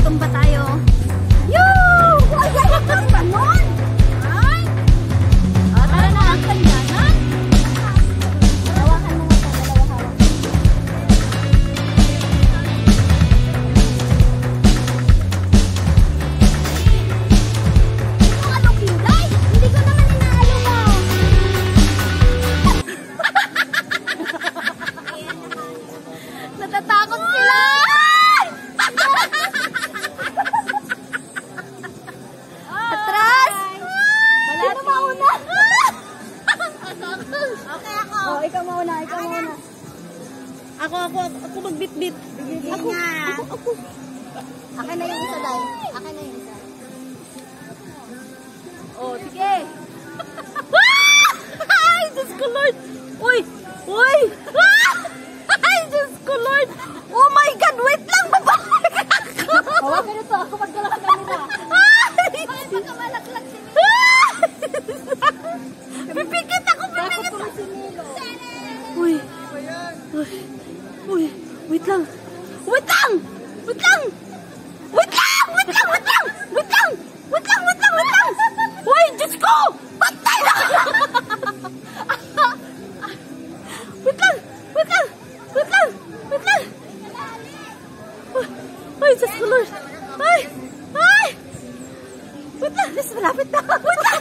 tumba tayo. Yoo! Ay, gaya kang ganon! Ay! O, tara na. Ang kanyanan. Hawakan mo nga ito. Dalawa hawak. Ito ano, Pinday? Hindi ko naman inaalo mo. Natatakot sila! Atras! Sino mauna? Okay, ako. Oh, ikaw mauna, ikaw mauna. Ako magbitbit. Ako. Akin na yung isa, Day. Akin na yung isa. Oh, sige. Ay, Diyos ko, Lord. Uy! Uy! Ay, Diyos ko, Lord. Oh my God, wait lang. Babalik ako. Hawakan nito. Ako magdala ka kanila. Ay! Baka malaglag si Milo. Pipikit ako. Pipikit ako. Uy. Uy. Wait lang. Wait lang. Wait lang. Wait lang. Wait lang. Wait lang. Wait lang. Wait lang. Wait lang. Wait lang. Uy, Diyos ko. Patay na. Wait lang. Wait lang. Wait lang. Wait lang. Ay, Diyos ko, Lord. Ay. Ay. Wait lang. Mas malapit na. Wait lang.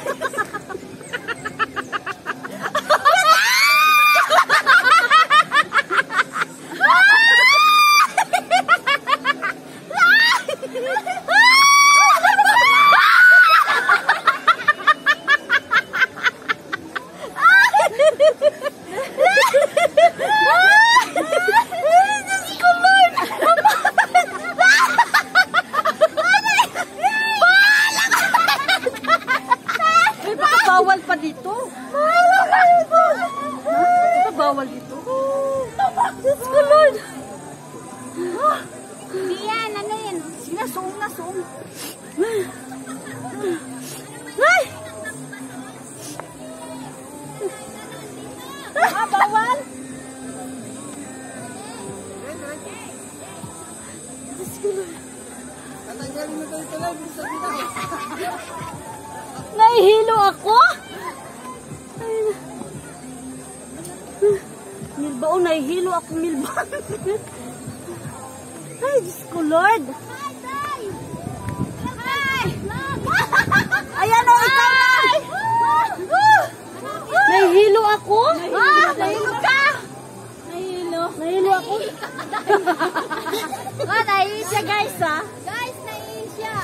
Bawal pa dito. Bawal dito. Diyos ko, Lord. Hindi yan. Ano yan? Sige na, suong na, suong. Ay! Bawal. Diyos ko, Lord. Tatanggalin mo ito lang. Nahihilo ako? Milba, oh, nahihilo ako, Milba. Ay, Diyos ko, Lord. Ayan, oh, ikaw na. Nahihilo ako? Nahihilo ka? Nahihilo ako? Nahihilo siya, guys, ha? Guys, nahihilo siya.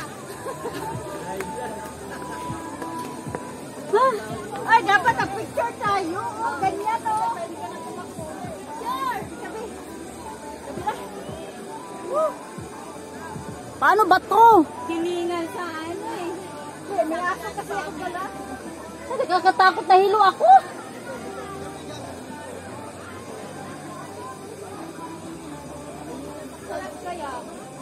Ay, dapat ang picture tayo. Oh, ganyan, oh. Picture. Paano ba to? Hiningal sa ano eh. May aso kasi ako pala. Nakakatakot na hilo ako. Sarap kaya.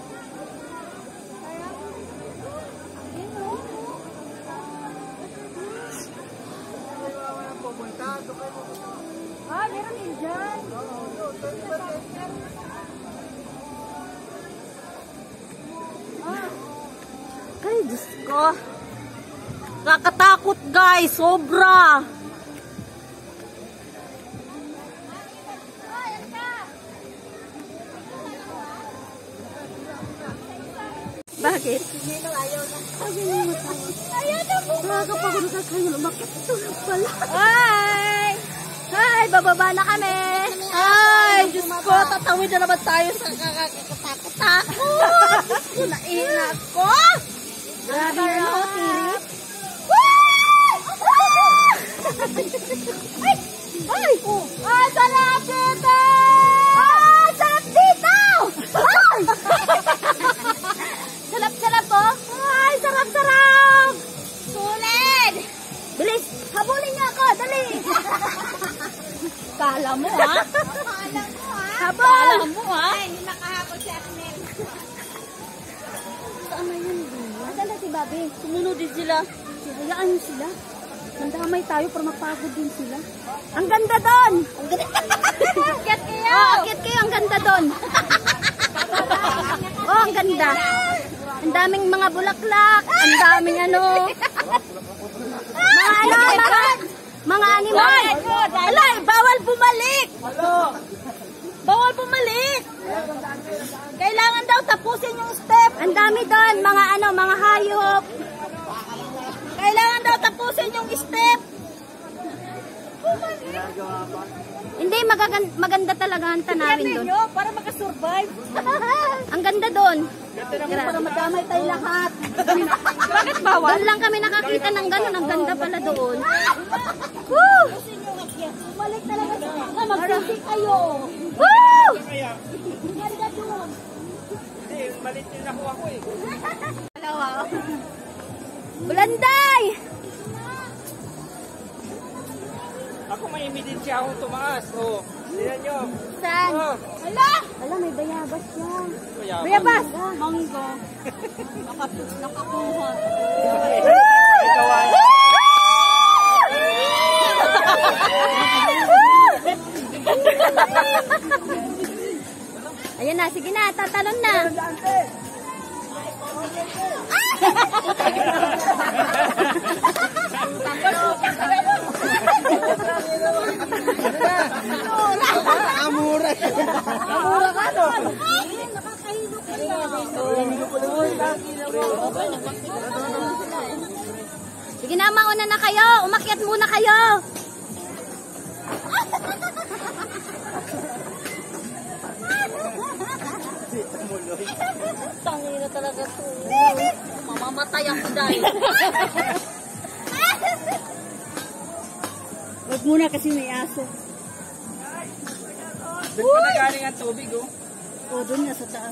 Ah, meron din dyan. Ay, Diyos ko. Kakatakot, guys. Sobra. Bakit? Ayaw na. Ayaw na po. Nakakapagod na kayo. Bakit ito na pala? Ay! Ay! Bababa na kami. Ay! Diyos ko, tatawid na naman tayo sa kakakatakot-takot. Diyos ko, naina ko. Grabe na ako, tiris. Ay! Ay! Ay! Sarap dito! Ay! Sarap dito! Ay! Sarap-sarap po. Ay, sarap-sarap. Sulit. Bilis, habulin niyo ako. Dali. Kala mo, ha? Kala mo, ha? Habol. Kala mo, ha? Ay, hindi nakahabol si Arnel. Saan na yun? Asan na si Bobby? Sumunod din sila. Hayaan niyo sila. Mandamay tayo para mapagod din sila. Ang ganda doon. Akyat kayo. Oh, akyat kayo. Ang ganda doon. Oh, ang ganda. Ang daming mga bulaklak. Ang daming ano. Mga animal. Alay, bawal bumalik. Bawal bumalik. Kailangan daw tapusin yung step. Ang dami doon, mga ano, mga hayop. Kailangan daw tapusin yung step. Hindi, maganda talaga ang tanawin doon. Para makasurvive. Ang ganda doon. Para madamay tayo lahat. Bakit bawal? Doon lang kami nakakita ng gano'n. Ang ganda pala doon. Woo! Bumalik talaga sa mga. Mag-sisik kayo. Woo! Ganda doon. Hindi, malit yung nakuha ko eh. Dalawa. Bulanday! Ako may ebidensya akong tumaas. Oh, tingnan nyo. Saan? Oh. Hala! Hala, may bayabas yan. Bayabas? Bayabas! Mangga. Nakakuha. Ayan na, sige na, tatalon na. Amura. Amura ka doon. Sige na, mauna na kayo. Umakyat muna kayo. Tangi na talaga ito. Mamamatay ako dahil. Wag muna kasi may aso. Doon pala galing ang tubig oh. O, doon nga sa taas.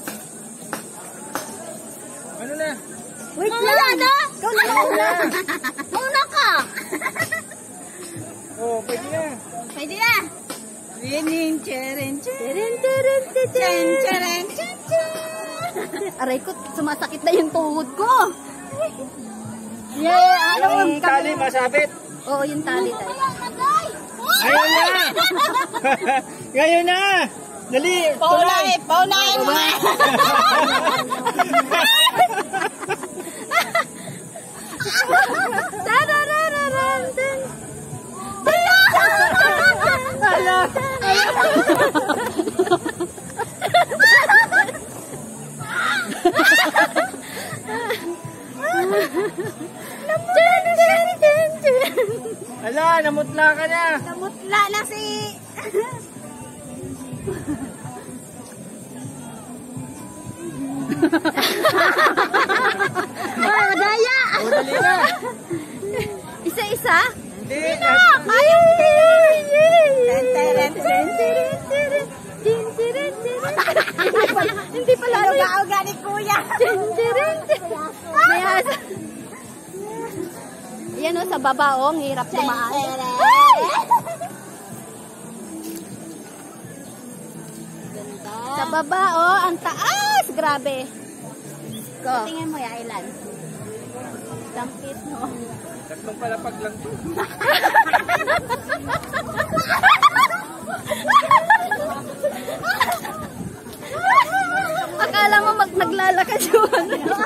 Ano na? Wait lang! Ikaw na mauna! Mauna ka! Oh, pwede na. Pwede na! Rin, cheren, cheren, cheren, cheren, cheren, cheren. Aray ko, sumasakit na yung tuhod ko. Yeah, ano? Yung tali masabit. Oo, yung tali tayo. Ngayon na! Ngayon na! Dali! Tuloy! Paunahin mo! Ala, namutla ka na! Namutla na si... Ay, madaya! O, dali na! Isa-isa? Hindi na! Ayaw! Hindi pala. Uga-uga ni kuya. Mayas. Yan o, sa baba o, ang hirap tumaan. Sa baba o, ang taas. Grabe. Tingin mo ya, Ilan. Dampit, no? Tatlong palapag lang to. Akala mo naglalakad yun.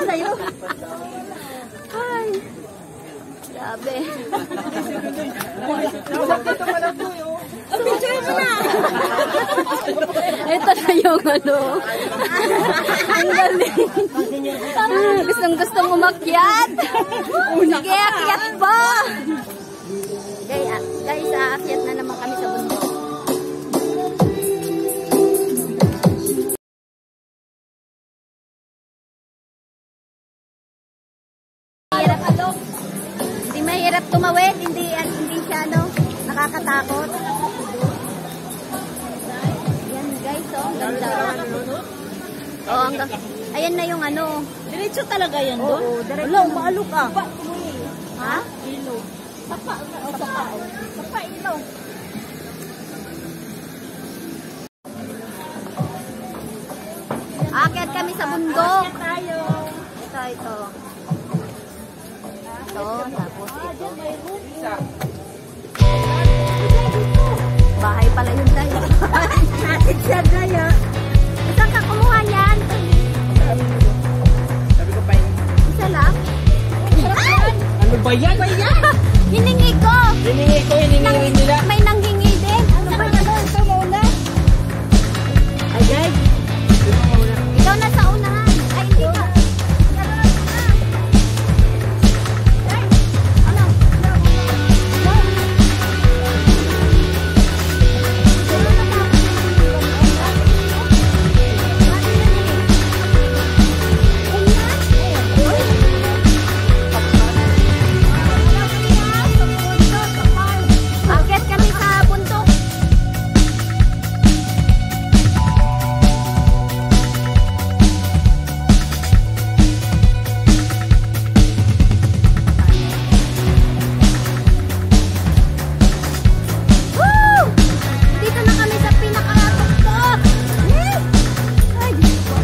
Ay. Grabe. Dito pala to yun. Picture mo na. Ito na yung ano. Ang galing. Gustong umakyat. Sige, akyat ba? Guys, aakyat na naman kami sa bundok. Hindi mahirap tumawid, hindi siya ano, nakakatakot. Yan guys, oh, ang ganda. Oh, ayan na yung ano. Diretso talaga yan doon? Oo, diretso. Wala, umaalok ka. Ha? Ilo. Sapa, sapa. Sapa, ilo. Aakyat kami sa bundok. Ito. Ito, tapos ito. Bahay pala yun tayo. Natin siya tayo. Isang ka kumuha niyan. Sabi ko pa ba yan? Hiningi ko. Hiningi ko, hiningi rin nila. May nanghingi din. Ano ba yan? Ito muna. Ay, guys. Ikaw na sa unahan. Ay, hindi ka. Ano? Akit kami sa bundok. Woo! Dito na kami sa pinakatuktok. Ay, Diyos ko.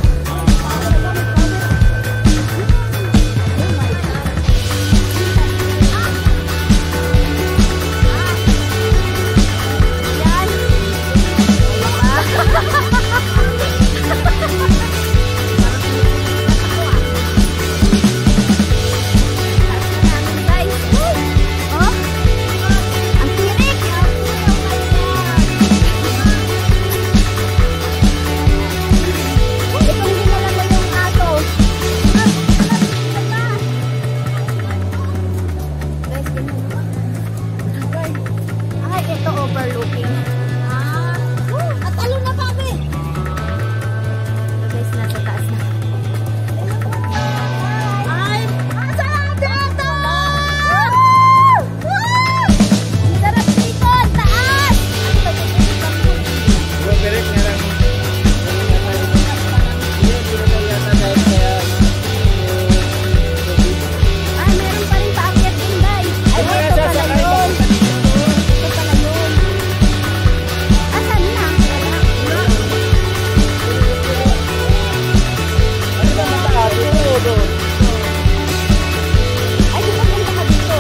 Yan. Guys. Oh. Ang tirik. Itong dinala mo yung aso. Guys, ay, ito overlooking. At talo na kami. Guys, nasa taas na. Ay, sarap dito! Sarap dito, ang taas! Bumalik na lang. Ay, meron pa rin paakyat din, guys. Ay, ito pala yun. Ito pala yun. Asan na? Ano ba mataas? Doon. Ay, di ba punta ka dito?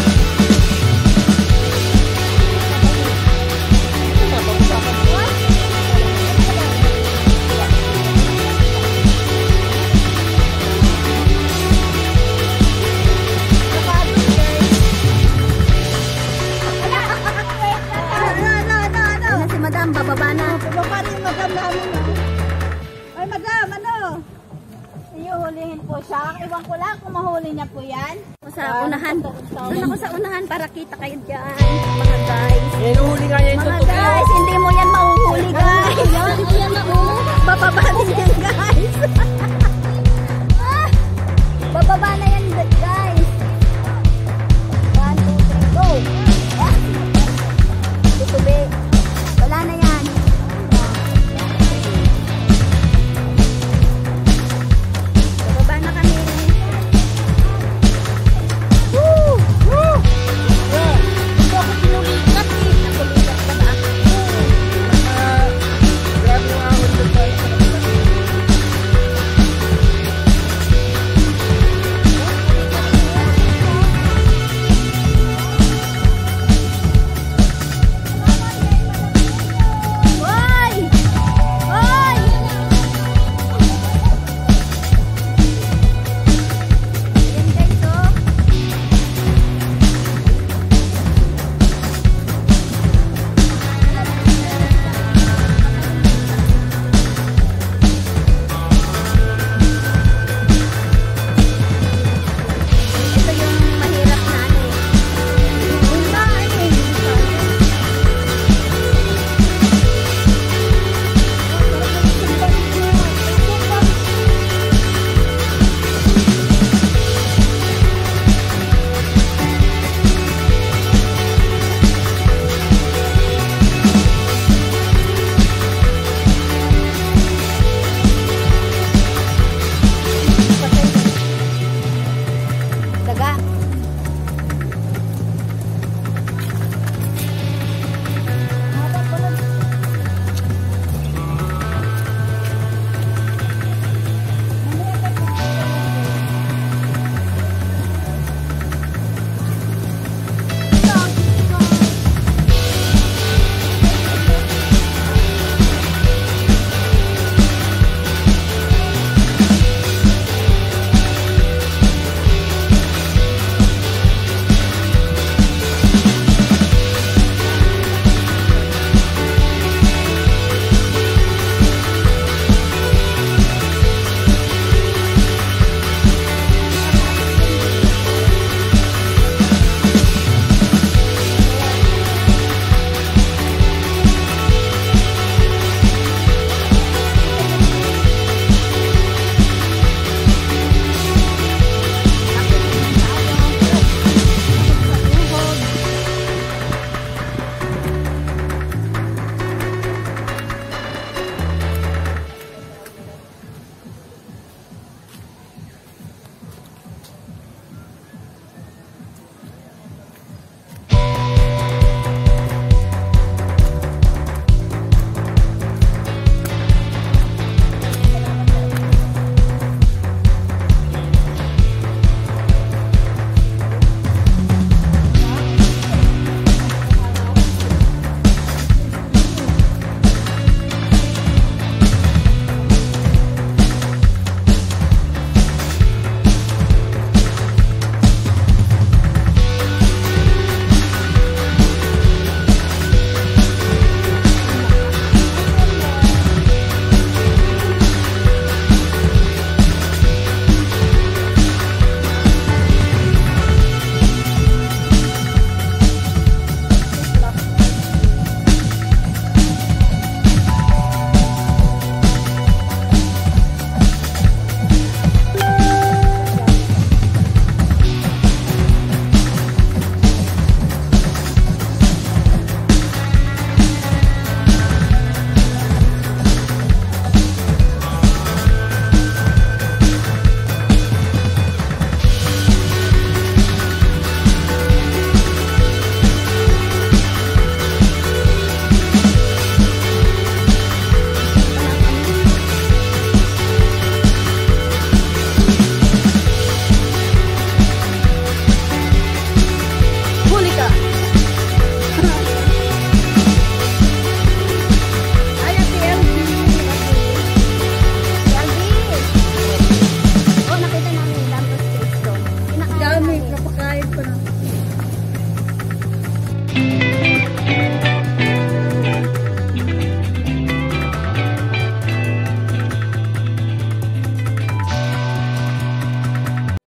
Ano si Madam, bababa na. Baba rin yung madam namin. Ay, madam, ano? Iuhulihin po siya. Iwan ko lang kung mahuli niya po yan. Sa unahan. Doon ako sa unahan para kita kayo dyan. Mga guys. Inuhuli nga yan yung Mga tutok. guys, hindi mo yan mahuhuli, guys. Hindi yan mahuhuli. Bababa din yan, guys. Bababa na yan.